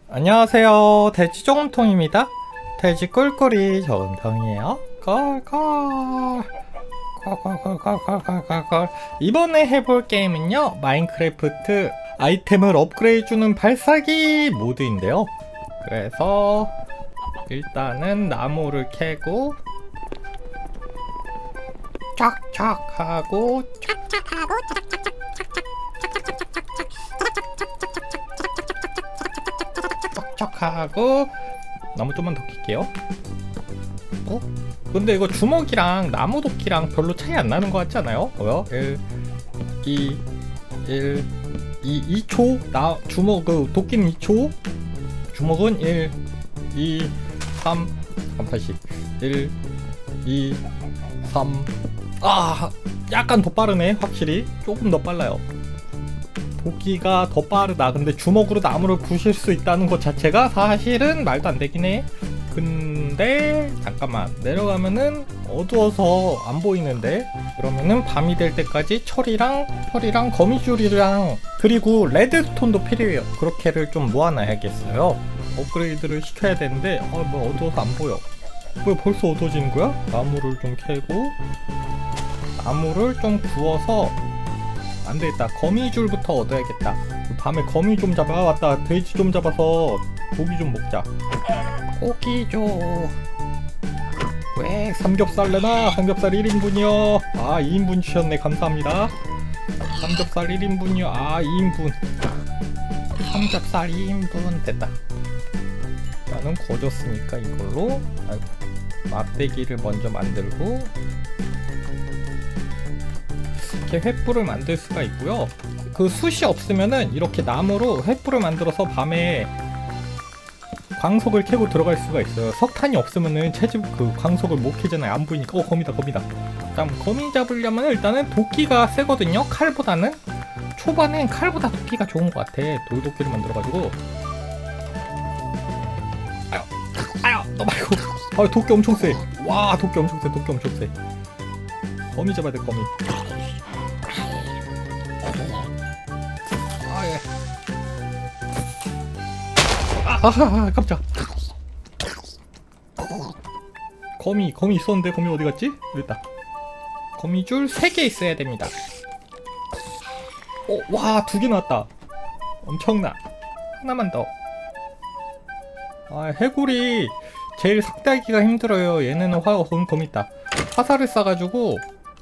안녕하세요. 돼지 저금통입니다. 돼지 꿀꿀이 저금통이에요. 꿀꿀 꿀꿀꿀꿀꿀꿀꿀. 이번에 해볼 게임은요, 마인크래프트 아이템을 업그레이드주는 발사기 모드인데요. 그래서 일단은 나무를 캐고 쫙쫙하고 척척하고 나무 좀만 더 킬게요. 어? 근데 이거 주먹이랑 나무 도끼랑 별로 차이 안 나는 것 같지 않아요? 1, 2초? 주먹, 도끼는 2초? 주먹은 1, 2, 3, 다시 1, 2, 3. 약간 더 빠르네. 확실히 조금 더 빨라요. 도끼가 더 빠르다. 근데 주먹으로 나무를 부실 수 있다는 것 자체가 사실은 말도 안 되긴 해. 근데 잠깐만, 내려가면은 어두워서 안 보이는데, 그러면은 밤이 될 때까지 철이랑 거미줄이랑 그리고 레드스톤도 필요해요. 그렇게를 좀 모아놔야겠어요. 업그레이드를 시켜야 되는데 뭐 어두워서 안 보여. 왜 벌써 어두워지는 거야? 나무를 좀 캐고 나무를 좀 구워서, 안되겠다, 거미줄부터 얻어야겠다. 밤에 거미 좀 잡아. 왔다, 돼지 좀 잡아서 고기 좀 먹자. 고기 줘. 왜 삼겹살 내놔. 삼겹살 1인분이요 2인분 주셨네. 감사합니다. 삼겹살 1인분이요 2인분. 삼겹살 2인분 됐다. 나는 거졌으니까 이걸로 막대기를 먼저 만들고 이렇게 횃불을 만들 수가 있고요. 그 숯이 없으면은 이렇게 나무로 횃불을 만들어서 밤에 광석을 캐고 들어갈 수가 있어요. 석탄이 없으면은 광석을 못 캐잖아요. 안 보이니까. 거미다. 그다음 거미 잡으려면 일단은 도끼가 세거든요. 칼보다는. 초반엔 칼보다 도끼가 좋은 것 같아. 돌도끼를 만들어가지고. 아유 너 말고. 도끼 엄청 세. 와, 도끼 엄청 세. 거미 잡아야 돼. 거미. 깜짝. 거미 있었는데 거미 어디 갔지? 여기 있다. 거미줄 3개 있어야 됩니다. 와, 2개 나왔다. 엄청나. 하나만 더. 해골이 제일 삭달기가 힘들어요. 얘네는 거미 있다. 화살을 쏴가지고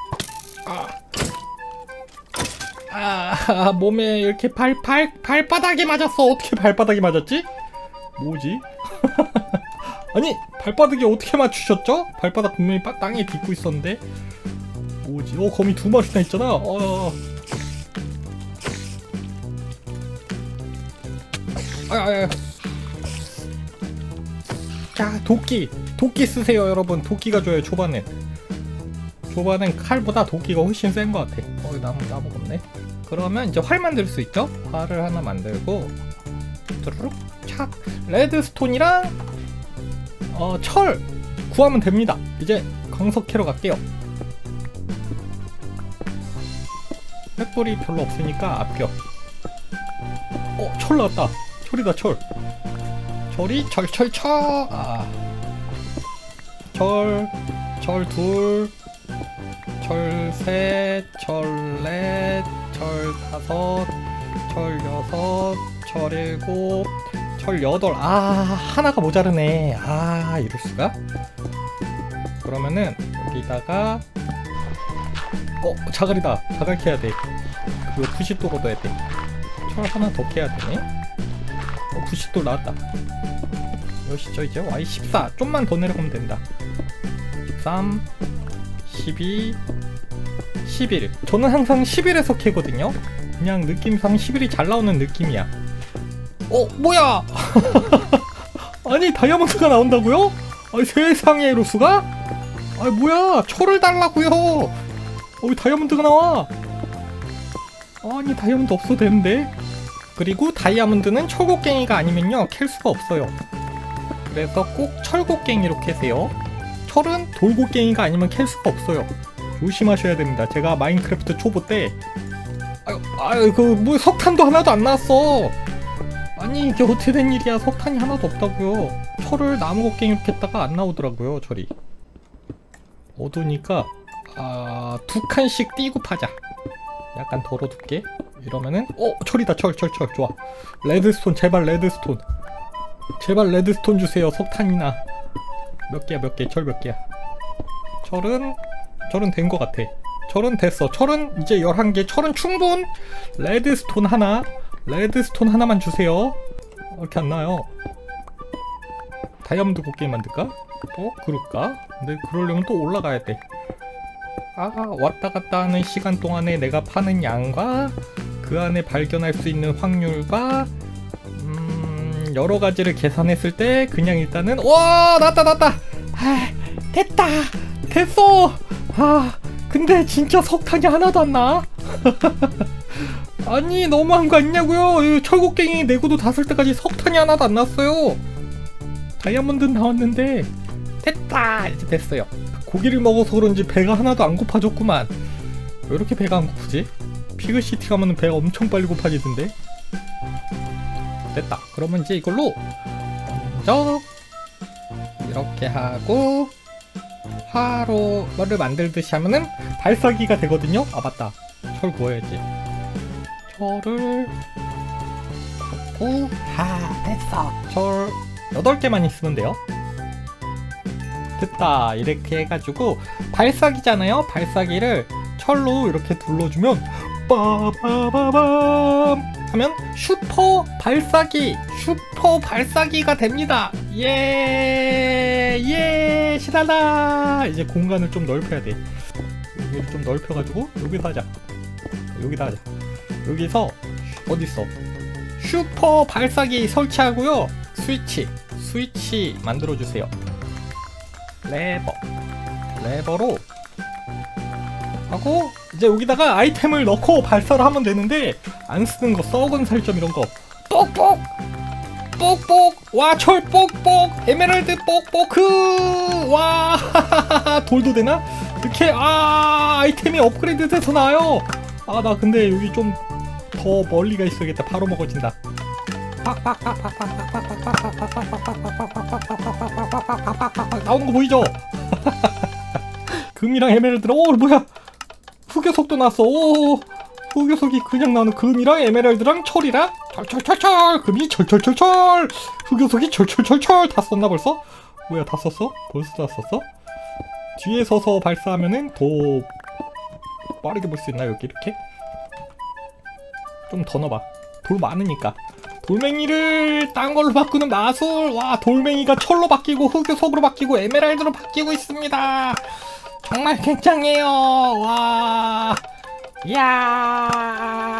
몸에 이렇게 발바닥에 맞았어. 어떻게 발바닥에 맞았지? 뭐지? 아니, 발바닥에 어떻게 맞추셨죠? 발바닥 분명히 땅에 딛고 있었는데. 뭐지? 거미 2마리나 있잖아. 자, 도끼 쓰세요, 여러분. 도끼가 좋아요. 초반엔 칼보다 도끼가 훨씬 센 것 같아. 나무가 없네. 그러면 이제 활 만들 수 있죠? 활을 하나 만들고 뚜루룩 착. 레드스톤이랑 철 구하면 됩니다. 이제 광석 캐러 갈게요. 횃불이 별로 없으니까 아껴. 철 나왔다. 철이다. 철이 철. 철 2, 철 3, 철 4, 철 5, 철 6, 철 7, 철 8. 하나가 모자르네. 이럴수가. 그러면은 여기다가 자갈이다. 자갈 캐야 돼. 그리고 부싯돌 얻어야 돼. 철 하나 더 캐야 되네. 부싯돌 나왔다. 몇이죠 이제? Y14. 좀만 더 내려가면 된다. 13, 12, 11. 저는 항상 11에서 캐거든요. 그냥 느낌상 11이 잘 나오는 느낌이야. 뭐야? 아니, 다이아몬드가 나온다고요? 세상에, 로스가? 뭐야? 철을 달라고요. 왜 다이아몬드가 나와? 아니, 다이아몬드 없어도 되는데. 그리고 다이아몬드는 철곡갱이가 아니면요 캘 수가 없어요. 그래서 꼭 철곡갱이로 캐세요. 철은 돌곡갱이가 아니면 캘 수가 없어요. 조심하셔야 됩니다. 제가 마인크래프트 초보 때 뭐 석탄도 하나도 안 나왔어. 아니 이게 어떻게 된 일이야. 석탄이 하나도 없다고요. 철을 나무 곡괭이 이렇게 했다가 안 나오더라고요 철이. 어두우니까 2칸씩 띄고 파자. 약간 덜어둘게. 이러면은 철이다. 철 좋아. 레드스톤 제발 레드스톤. 제발 레드스톤 주세요. 석탄이나 몇 개야 철 몇 개야. 철은 된 것 같아. 철은 됐어. 철은 이제 11개. 철은 충분. 레드스톤 하나만 주세요. 이렇게 안 나와요. 다이아몬드 곡괭이 만들까? 그럴까? 근데 그러려면 또 올라가야 돼. 왔다 갔다 하는 시간 동안에 내가 파는 양과 그 안에 발견할 수 있는 확률과 여러 가지를 계산했을 때 그냥 일단은 났다. 됐어. 근데 진짜 석탄이 하나도 안 나. 아니 너무한 거 아니냐고요. 철곡갱이 내구도 다 쓸 때까지 석탄이 하나도 안 났어요. 다이아몬드 나왔는데 됐다. 이제 됐어요. 고기를 먹어서 그런지 배가 하나도 안 고파졌구만. 왜 이렇게 배가 안 고프지? 피그시티 가면은 배가 엄청 빨리 고파지던데. 됐다. 그러면 이제 이걸로 먼저 이렇게 하고 화로를 만들듯이 하면은 발사기가 되거든요. 맞다. 철 구워야지. 철을 굽고 됐어. 철 8개만 있으면 돼요. 됐다. 이렇게 해가지고 발사기잖아요. 발사기를 철로 이렇게 눌러주면 빠바바밤 하면 슈퍼 발사기가 됩니다. 예 신나다. 이제 공간을 좀 넓혀야 돼. 여기를 좀 넓혀가지고 여기서 하자. 여기서 어딨어? 슈퍼 발사기 설치하고요. 스위치 만들어주세요. 레버로 하고 이제 여기다가 아이템을 넣고 발사를 하면 되는데 안 쓰는 거 썩은 살점 이런 거 뽁뽁 와 철 뽁뽁 에메랄드 뽁뽁 와 돌도 되나? 이렇게 아이템이 업그레이드 돼서 나와요. 나 근데 여기 좀 더 멀리가 있어야겠다. 바로 먹어진다. 나오는 거 보이죠? 금이랑 에메랄드랑 뭐야 흑요석도 나왔어. 흑요석이 그냥 나오는 금이랑 에메랄드랑 철이랑 철철철철 금이 철철철철 흑요석이 철철철철 다 썼나 벌써? 뭐야 다 썼어? 벌써 다 썼어? 뒤에 서서 발사하면은 더 빠르게 볼 수 있나요? 여기 이렇게? 좀 더 넣어봐. 돌 많으니까. 돌멩이를 딴 걸로 바꾸는 마술. 와 돌멩이가 철로 바뀌고 흑요석으로 바뀌고 에메랄드로 바뀌고 있습니다. 정말 굉장해요. 와 이야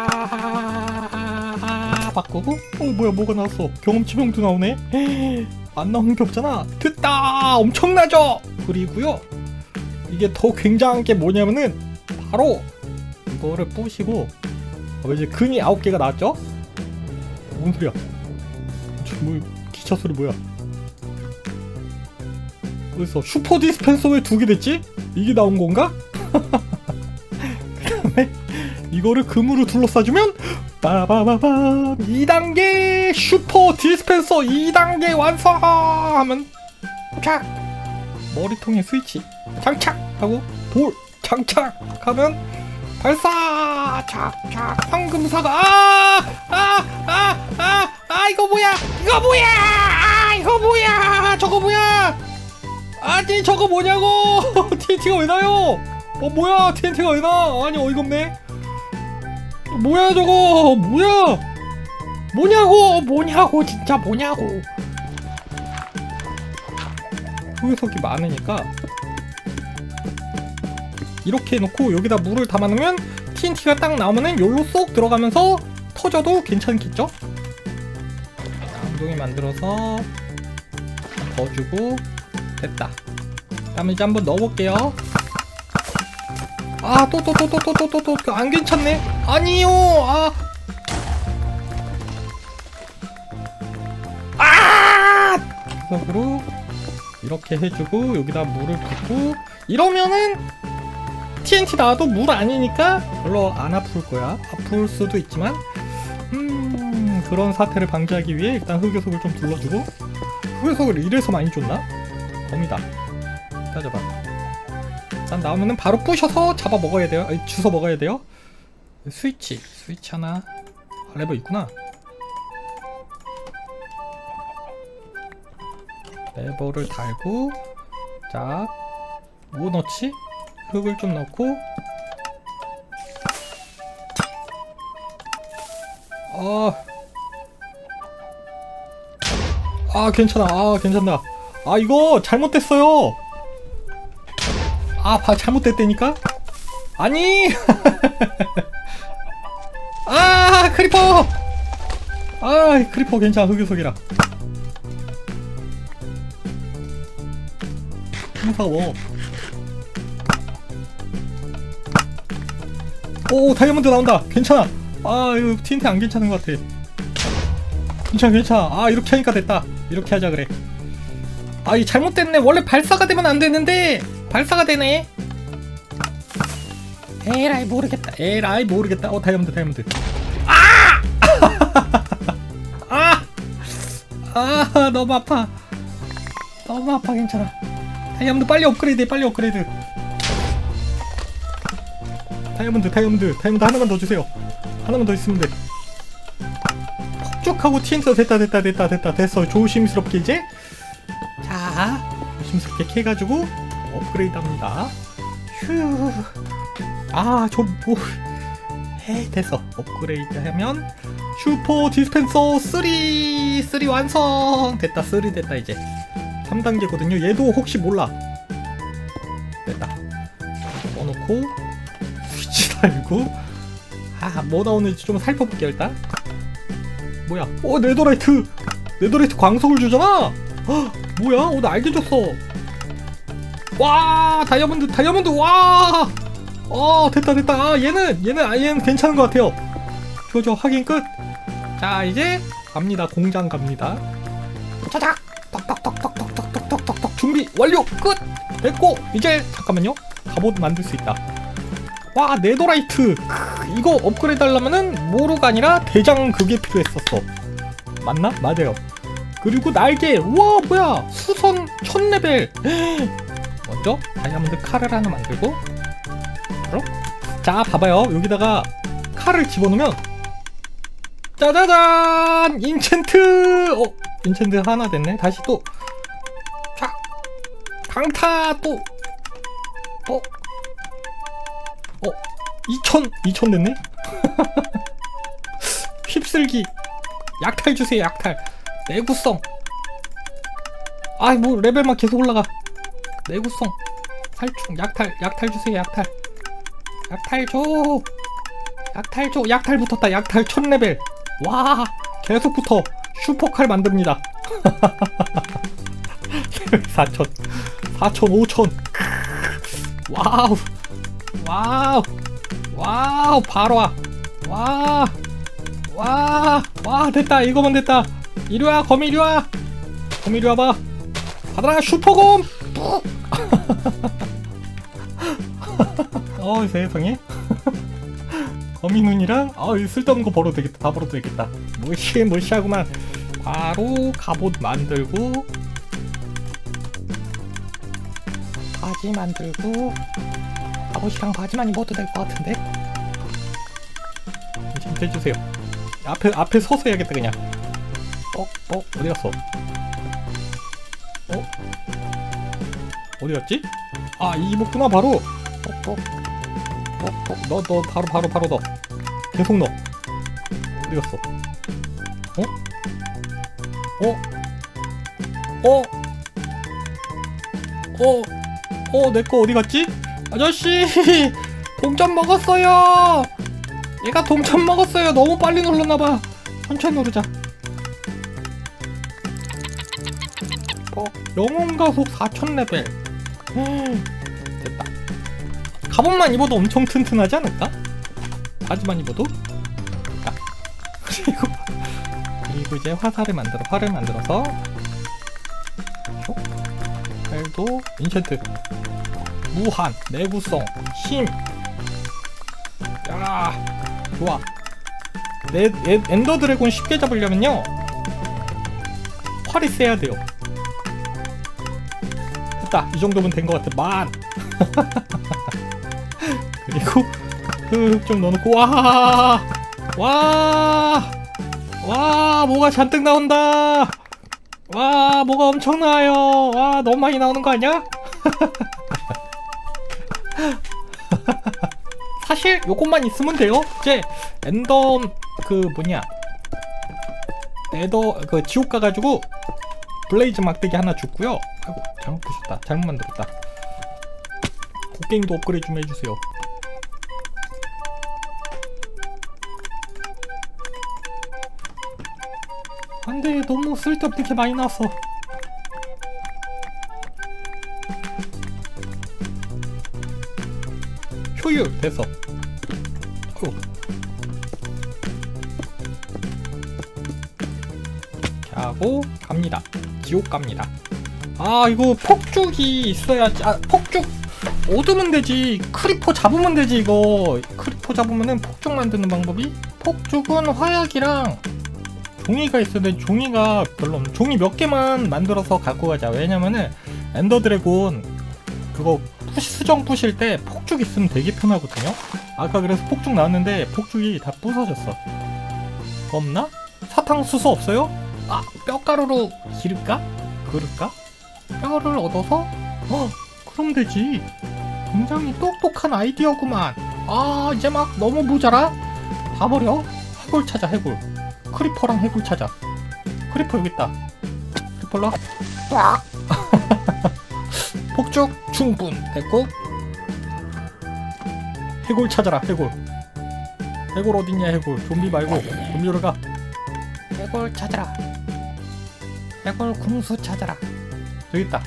바꾸고 뭐가 나왔어. 경험치명도 나오네. 안 나오는 게 없잖아. 됐다. 엄청나죠. 그리고요 이게 더 굉장한 게 뭐냐면은 바로 이거를 부시고 이제 금이 9개가 나왔죠? 뭔 소리야? 기차 소리 뭐야? 어딨어? 슈퍼 디스펜서 왜 2개 됐지? 이게 나온 건가? 그 다음에 이거를 금으로 둘러싸주면 빠바바밤 2단계 슈퍼 디스펜서 2단계 완성! 하면 착! 머리통에 스위치 장착하고 돌 장착하면 발사! 착착! 황금사가! 이거 뭐야! 저거 뭐야! 아니 저거 뭐냐고! TNT가 왜 나요? 뭐야 TNT가 왜 나? 아니 어이가 없네. 뭐야 저거! 뭐냐고 진짜 뭐냐고. 흑요석이 많으니까 이렇게 해놓고 여기다 물을 담아놓으면 TNT가 딱 나오면은 요로 쏙 들어가면서 터져도 괜찮겠죠? 엉덩이 만들어서 더 주고 됐다. 다음에 이제 한번 넣어볼게요. 또 안 괜찮네. 아니요. 구석으로 이렇게 해주고 여기다 물을 붓고 이러면은 TNT 나와도 물 아니니까 별로 안 아플 거야. 아플 수도 있지만 그런 사태를 방지하기 위해 일단 흑요석을 좀 둘러주고. 흑요석을 이래서 많이 줬나? 범이다. 따져봐. 일단 나오면은 바로 부셔서 잡아 먹어야 돼요. 아니, 주워 먹어야 돼요. 스위치 하나. 아, 레버 있구나. 레버를 달고. 자, 뭐 넣지? 흙을 좀 넣고. 괜찮아. 괜찮다. 이거 잘못됐어요. 잘못됐다니까? 아니! 크리퍼! 크리퍼 괜찮아. 흑요석이라. 무서워. 오, 다이아몬드 나온다. 괜찮아. 이거 TNT 안 괜찮은 것 같아. 괜찮아. 이렇게 하니까 됐다. 이렇게 하자 그래. 이 잘못됐네. 원래 발사가 되면 안 되는데 발사가 되네. 에라이 모르겠다. 다이아몬드. 너무 아파. 괜찮아. 다이아몬드 빨리 업그레이드. 다이아몬드 하나만 더 주세요. 하나만 더 있으면 돼. 폭죽하고 TNT 됐어. 조심스럽게 이제. 자, 조심스럽게 캐가지고 업그레이드 합니다. 휴. 됐어. 업그레이드 하면 슈퍼 디스펜서 3 완성. 됐다. 3 됐다. 이제 3단계거든요 얘도 혹시 몰라. 됐다. 넣어놓고 스위치 달고. 뭐 나오는지 좀 살펴볼게요 일단. 뭐야? 네더라이트 광석을 주잖아. 뭐야? 나 알게 줬어. 와, 다이아몬드. 와. 됐다. 얘는 괜찮은 것 같아요. 좋아. 확인 끝. 자, 이제 갑니다. 공장 갑니다. 짜작. 톡톡톡톡톡톡톡톡 준비 완료. 끝. 됐고 이제 잠깐만요. 갑옷 만들 수 있다. 와, 네더라이트. 이거 업그레이드 하려면은 모루가 아니라 대장 그게 필요했었어. 맞나? 맞아요. 그리고 날개. 우와, 뭐야? 수선 1000레벨. 먼저 다이아몬드 칼을 하나 만들고. 바로. 자, 봐봐요. 여기다가 칼을 집어넣으면 짜자잔! 인챈트! 인챈트 하나 됐네. 다시 또 쫙! 강타 또 2000 됐네? 휩쓸기. 약탈 주세요. 약탈. 내구성. 뭐 레벨만 계속 올라가. 내구성. 살충. 약탈 주세요. 약탈 줘. 약탈 붙었다. 약탈 1000레벨. 와, 계속 붙어. 슈퍼칼 만듭니다. 4000 5000. 와우, 바로 와, 됐다. 이거면 됐다. 이리와, 거미 이리와. 거미 이리와봐. 받아라, 슈퍼곰. 세상에. 거미 눈이랑 쓸데없는 거 벌어도 되겠다. 다 벌어도 되겠다. 무시하구만. 바로 갑옷 만들고 바지 만들고. 갑옷이랑 바지만 입어도 될 것 같은데? 좀 해주세요. 앞에 서서 해야겠다 그냥. 어디 갔어? 어디 갔지? 이 입었구나 바로. 너 바로 넣어. 계속 넣어. 어디 갔어? 내거 어디 갔지? 아저씨! 동전 먹었어요! 얘가 동전 먹었어요! 너무 빨리 눌렀나봐. 천천히 누르자. 영혼가속 4000레벨. 됐다. 갑옷만 입어도 엄청 튼튼하지 않을까? 바지만 입어도? 됐다. 그리고 이제 활을 만들어서 활도 인챈트. 무한, 내구성, 힘. 야, 좋아. 엔더 드래곤 쉽게 잡으려면요 활이 세야 돼요. 됐다. 이 정도면 된 것 같아. 만. 그리고 흙 좀 넣어놓고 와 뭐가 잔뜩 나온다. 와 뭐가 엄청 나와요. 와 너무 많이 나오는 거 아니야? 사실 요것만 있으면 돼요. 이제 엔더 에더 지옥 가가지고 블레이즈 막대기 하나 줬고요. 아이고 잘못 부셨다. 잘못 만들었다. 곡괭이도 업그레이드 좀 해주세요. 안돼 너무 쓸데없는 게 많이 나왔어. 효율 됐어. 이렇게 하고 갑니다. 지옥 갑니다. 아 이거 폭죽이 있어야지. 아 폭죽 얻으면 되지. 크리퍼 잡으면 되지. 이거 크리퍼 잡으면은 폭죽 만드는 방법이, 폭죽은 화약이랑 종이가 있어야 돼. 종이가 별로 없네. 종이 몇 개만 만들어서 갖고 가자. 왜냐면은 엔더 드래곤 그거 수정 부실 때 폭죽 있으면 되게 편하거든요. 아까 그래서 폭죽 나왔는데 폭죽이 다 부서졌어. 없나? 사탕수수 없어요? 아 뼈가루로 기를까? 그럴까? 뼈를 얻어서 그럼 되지. 굉장히 똑똑한 아이디어구만. 아 이제 막 너무 모자라. 다 버려. 해골 찾아. 해골. 크리퍼랑 해골 찾아. 크리퍼 여기 있다. 크리퍼로 폭죽 충분 됐고, 해골 찾아라. 해골 어딨냐. 해골 좀비 말고 좀비로 가. 해골 찾아라. 해골 궁수 찾아라. 여기 있다.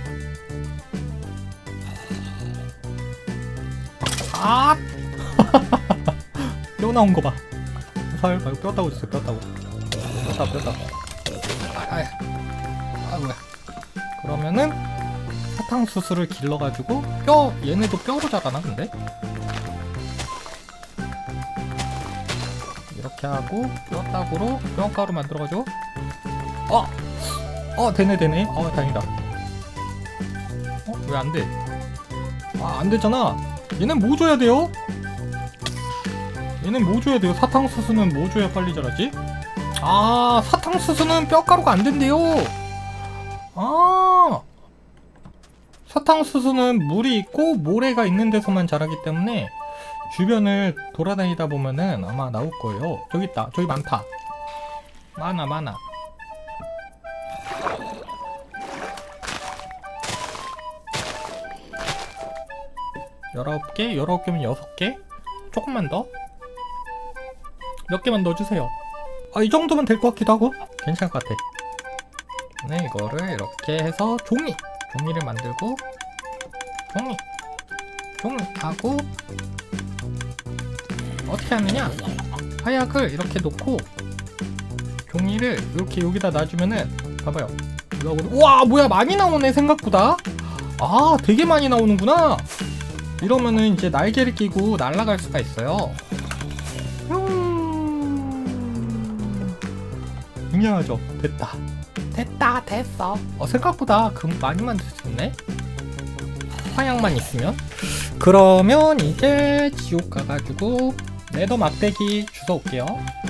아 뼈 나온 거 봐. 살 말고 뼈 따고 있어. 뼈 따고. 아 뭐야. 그러면은 사탕수수를 길러가지고 얘네도 뼈로 자라나 근데? 이렇게 하고 뼈 따구로 뼈가루 만들어가지고 되네. 다행이다. 왜 안돼? 안되잖아. 얘는 뭐 줘야 돼요? 사탕수수는 뭐 줘야 빨리 자라지? 사탕수수는 뼈가루가 안된대요. 사탕수수는 물이 있고 모래가 있는 데서만 자라기 때문에 주변을 돌아다니다 보면은 아마 나올 거예요. 저기 있다. 저기 많다. 많아. 19개? 19개면 6개? 조금만 더? 몇 개만 넣어주세요. 이 정도면 될 것 같기도 하고 괜찮을 것 같아. 네, 이거를 이렇게 해서 종이를 만들고 종이 하고 어떻게 하느냐, 화약을 이렇게 놓고 종이를 이렇게 여기다 놔주면은 봐봐요. 우와 뭐야 많이 나오네 생각보다. 되게 많이 나오는구나. 이러면은 이제 날개를 끼고 날아갈 수가 있어요. 굉장하죠. 됐어. 생각보다 많이 만들 수 있네. 화약만 있으면. 그러면 이제 지옥 가가지고 네더 막대기 주워 올게요.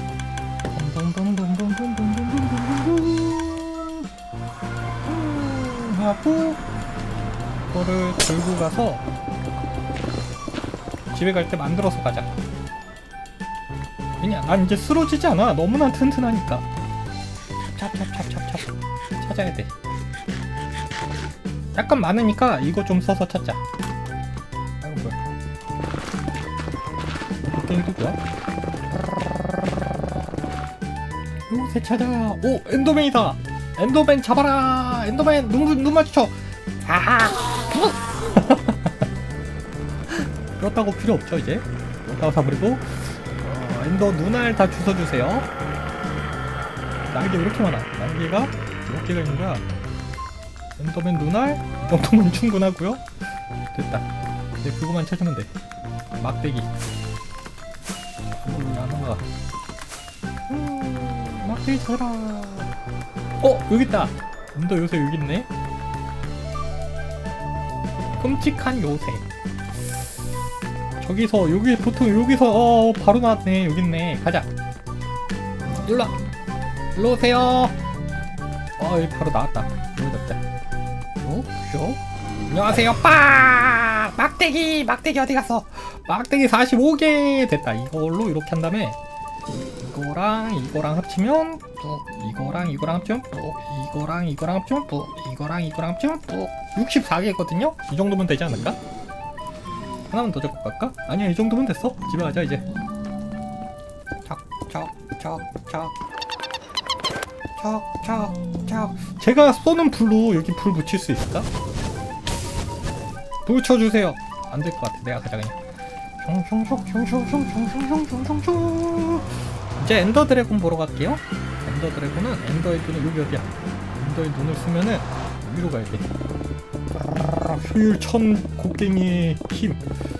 하고 이거를 들고 가서 집에 갈 때 만들어서 가자. 그냥 난 이제 쓰러지지 않아. 너무나 튼튼하니까. 찹 찾아야 돼. 약간 많으니까 이거 좀 써서 찾자. 아이고 뭐야. 이거 뭐야? 요새 찾아. 오 엔더맨이다. 엔더맨 잡아라. 엔더맨 눈 마주쳐. 뼈 따고 필요 없죠 이제. 뼈 따고 사버리고 엔더 눈알 다 주워주세요. 날개 왜 이렇게 많아? 날개가 몇 개가 있는 거야? 엔더맨 눈알? 이 정도면 충분하고요. 됐다. 이제 그거만 찾으면 돼. 막대기. 하나가 막대기 찾아라. 여기 있다. 엔더 요새 여기 있네. 끔찍한 요새. 저기서 여기 보통 여기서 바로 나왔네. 여기 있네. 가자. 일로 오세요. 여기 바로 나왔다. 여기 잡자. 쇼. 안녕하세요. 빠! 막대기 어디 갔어? 막대기 45개 됐다. 이걸로 이렇게 한 다음에 이거랑 합치면 뚝, 이거랑 합치면 뚝, 이거랑 합치면 뚝, 이거랑 합치면 뚝. 64개거든요? 이 정도면 되지 않을까? 하나만 더 잡고 갈까? 아니야, 이 정도면 됐어. 집에 가자 이제. 척. 제가 쏘는 불로 여기 불 붙일 수 있을까? 불 쳐주세요. 안 될 것 같아. 내가 가자 그냥. 이제 엔더 드래곤 보러 갈게요. 엔더 드래곤은 엔더의 눈을 여기 어디야? 엔더의 눈을 쓰면은 위로 가야 돼. 효율 1000 곡괭이의 힘.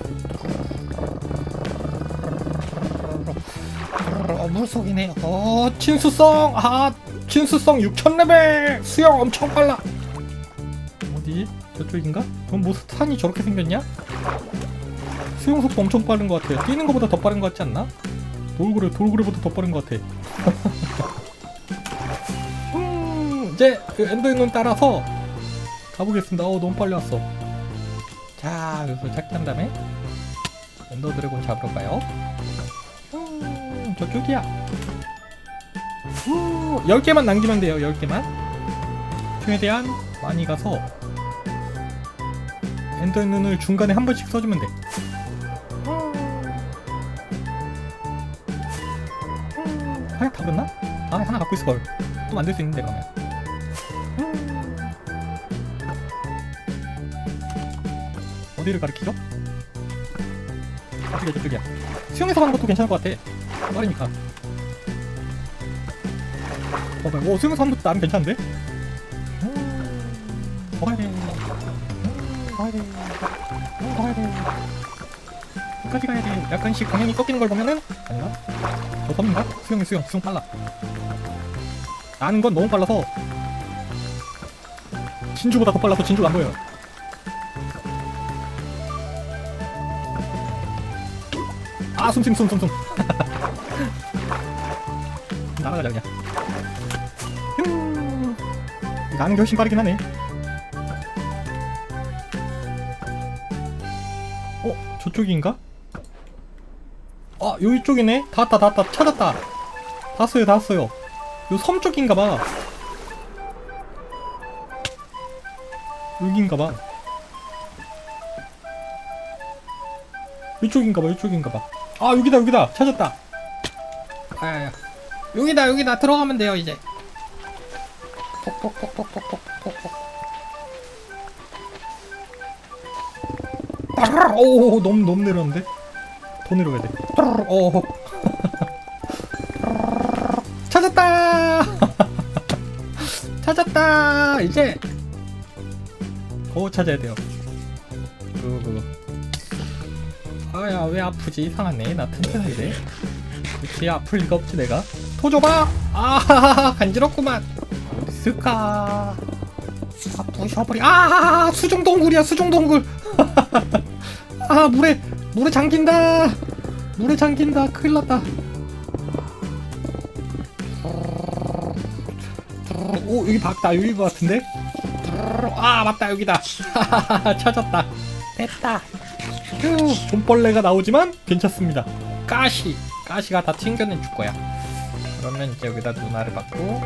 물속이네. 친수성. 친수성 6000레벨. 수영 엄청 빨라. 어디? 저쪽인가? 그럼 뭐 산이 저렇게 생겼냐? 수영 속도 엄청 빠른 것 같아요. 뛰는 것보다 더 빠른 것 같지 않나? 돌고래보다 더 빠른 것 같아. 이제 그 엔더의 눈 따라서 가보겠습니다. 너무 빨리 왔어. 자, 여기서 착지한 다음에 엔더 드래곤 잡으러 가요. 저쪽이야. 10개만 남기면 돼요. 10개만. 최대한 많이 가서 엔더의 눈을 중간에 한 번씩 써주면 돼. 하나 다 그랬나? 하나 갖고 있을걸. 또 만들 수 있는데 그러면. 어디를 가리키죠? 저쪽이야. 수영해서 가는 것도 괜찮을 것 같아. 빠르니까. 수영해서 가는 것도 나름 괜찮은데? 가야 돼. 끝까지 가야 돼. 약간씩 방향이 꺾이는 걸 보면은 아닌가? 저 섬인가? 수영 빨라. 나는 건 너무 빨라서 진주보다 더 빨라서 진주가 안 보여요. 숨. 날아가자 그냥. 나는 게 훨씬 빠르긴 하네. 저쪽인가? 여기 쪽이네? 다 왔다. 찾았다. 다 왔어요. 요 섬 쪽인가봐. 여기인가봐. 이쪽인가봐. 여기다. 찾았다. 아야야. 여기다. 들어가면 돼요, 이제. 오, 너무 내려왔는데? 더 내려가야 돼. 찾았다! 이제 찾아야 돼요. 아야, 왜 아프지? 이상하네. 나 튼튼하게 돼. 그치, 아플 리가 없지 내가. 토줘봐! 간지럽구만. 어디 있을까? 부셔버리. 수중동굴이야. 물에 잠긴다. 큰일났다. 여기 봤다. 여기 것 같은데? 맞다. 여기다. 찾았다. 됐다. 돈벌레가 나오지만 괜찮습니다. 가시가 다 튕겨내줄 거야. 그러면 이제 여기다 누나를 받고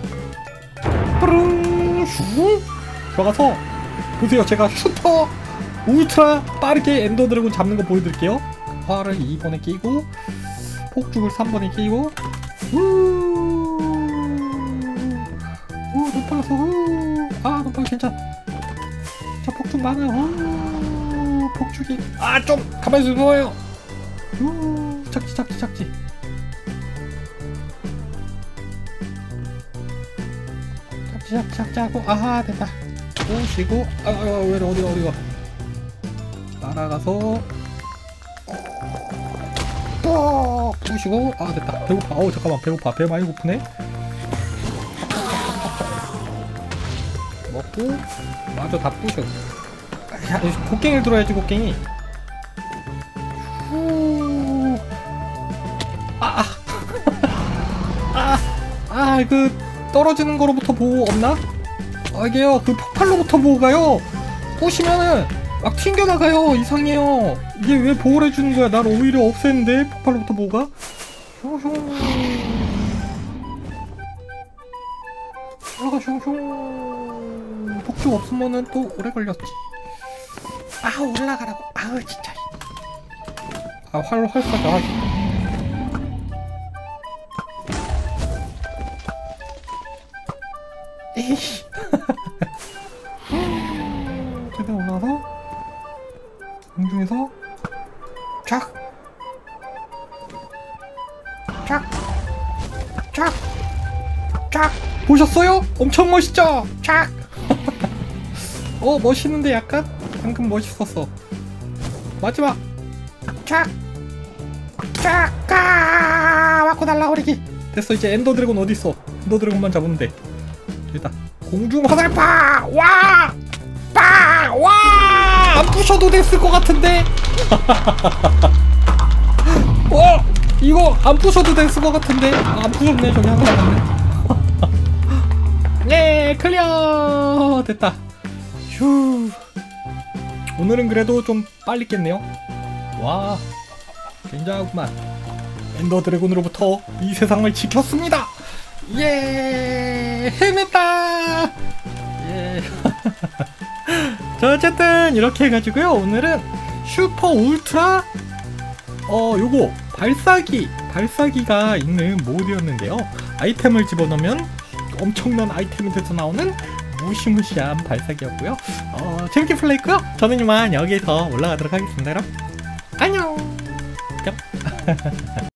뿌릉 슈 들어가서 보세요. 제가 슈퍼 울트라 빠르게 엔더 드래곤 잡는 거 보여드릴게요. 화를 2번에 끼고 폭죽을 3번에 끼고 눈 빨랐어. 눈 빨라. 괜찮아. 저 폭죽 많아요. 폭죽이 좀 가만히 있어 보여요. 착지. 착지하고 됐다. 쉬고 왜 어디가 날아가서 푹 부시고 됐다. 배고파. 잠깐만, 배고파. 배 많이 고프네. 먹고 마저 다 부셔. 야, 곡괭이를 들어야지 곡괭이. 후. 그 떨어지는 거로부터 보호 없나? 이게요, 그 폭발로부터 보호가요, 부시면은 막 튕겨나가요. 이상해요. 이게 왜 보호를 해주는 거야? 난 오히려 없애는데, 폭발로부터 보호가. 올라가, 슝슝. 폭죽 없으면은 또 오래 걸렸지. 올라가라고. 진짜. 활로 활사가 하지. 에이씨. 최대한 올라가서 공중에서 쫙 보셨어요? 엄청 멋있죠? 쫙. 멋있는데 약간 방금 멋있었어. 마지막 쫙 맞고 날라버리기. 됐어. 이제 엔더 드래곤 어딨어? 엔더 드래곤만 잡으면 돼. 됐다. 공중 화살파! 와! 안 부셔도 됐을 것 같은데? 이거 안 부셔도 됐을 것 같은데? 안 부셨네. 저기 하나 남았네. 네, 클리어! 됐다. 휴. 오늘은 그래도 좀 빨리 깼네요. 와, 굉장하구만. 엔더 드래곤으로부터 이 세상을 지켰습니다. 예, 해냈다. 예. 자, 어쨌든 이렇게 해가지고요, 오늘은 슈퍼 울트라 요거 발사기가 있는 모드였는데요. 아이템을 집어넣으면 엄청난 아이템이 돼서 나오는 무시무시한 발사기였고요. 재밌게 플레이했고요. 저는 이만 여기서 올라가도록 하겠습니다. 여러분 안녕.